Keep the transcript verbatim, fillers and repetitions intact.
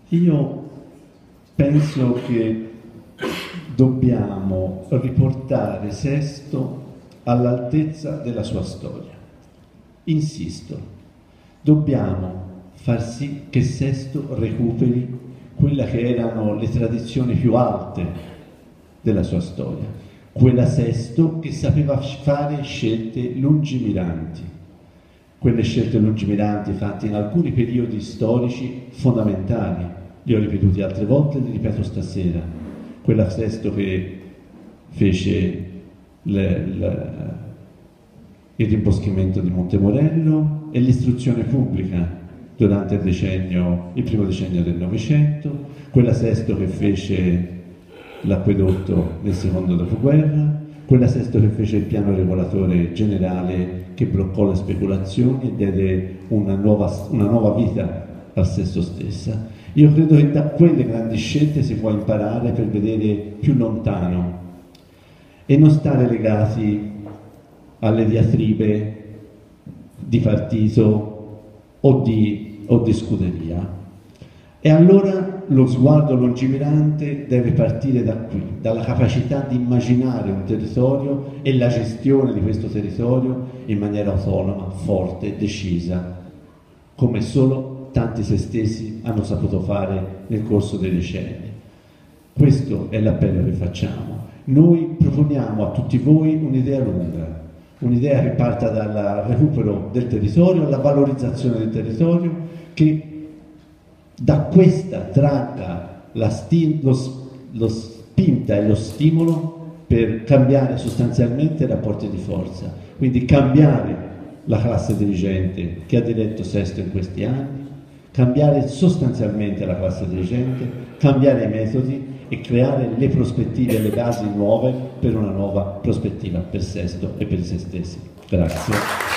Io penso che dobbiamo riportare Sesto all'altezza della sua storia. Insisto, dobbiamo far sì che Sesto recuperi quelle che erano le tradizioni più alte della sua storia, quella Sesto che sapeva fare scelte lungimiranti, quelle scelte lungimiranti fatte in alcuni periodi storici fondamentali. Li ho ripetuti altre volte e li ripeto stasera. Quella Sesto che fece le, le, il rimboschimento di Montemorello e l'istruzione pubblica durante il decennio, il primo decennio del Novecento, quella Sesto che fece l'acquedotto nel secondo dopoguerra, quella Sesto che fece il piano regolatore generale che bloccò le speculazioni e diede una nuova, una nuova vita al Sesto stessa. Io credo che da quelle grandi scelte si può imparare per vedere più lontano e non stare legati alle diatribe di partito o di, o di scuderia. E allora lo sguardo lungimirante deve partire da qui, dalla capacità di immaginare un territorio e la gestione di questo territorio in maniera autonoma, forte, decisa, come solo tanti se stessi hanno saputo fare nel corso dei decenni. Questo è l'appello che facciamo. Noi proponiamo a tutti voi un'idea lunga, un'idea che parta dal recupero del territorio, alla valorizzazione del territorio, che da questa tragga la sti lo, lo spinta e lo stimolo per cambiare sostanzialmente i rapporti di forza, quindi cambiare la classe dirigente che ha diretto Sesto in questi anni, cambiare sostanzialmente la classe dirigente, cambiare i metodi e creare le prospettive e le basi nuove per una nuova prospettiva per Sesto e per se stessi. Grazie.